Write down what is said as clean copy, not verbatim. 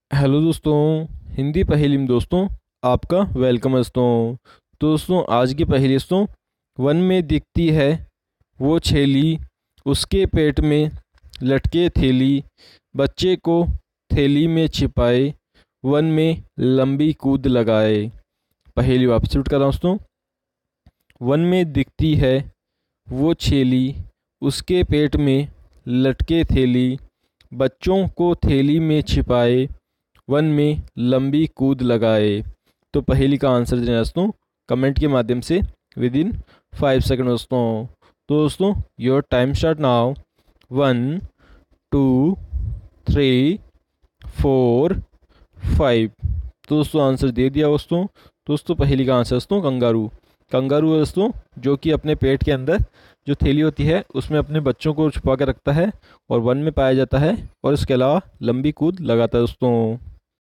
Hello दोस्तों। हिंदी पहेली में दोस्तों आपका वेलकम है दोस्तों आज की पहेली दोस्तों, वन में दिखती है वो छेली, उसके पेट में लटके थैली, बच्चे को थैली में छिपाए, वन में लंबी कूद लगाए। पहेली वापस रिपीट कर रहा हूँ दोस्तों। वन में दिखती है वो छेली, उसके पेट में लटके थैली, बच्चों को थैली में छिपाए, वन में लंबी कूद लगाए। तो पहेली का आंसर देना दोस्तों कमेंट के माध्यम से विद इन 5 सेकंड दोस्तों योर टाइम स्टार्ट नाउ। 1 2 3 4 5। तो दोस्तों आंसर दे दिया दोस्तों पहेली का आंसर दोस्तों कंगारू। कंगारू है दोस्तों जो कि अपने पेट के अंदर जो थैली होती है उसमें अपने बच्चों को छुपा के रखता है और वन में पाया जाता है और इसके अलावा लंबी कूद लगाता है दोस्तों।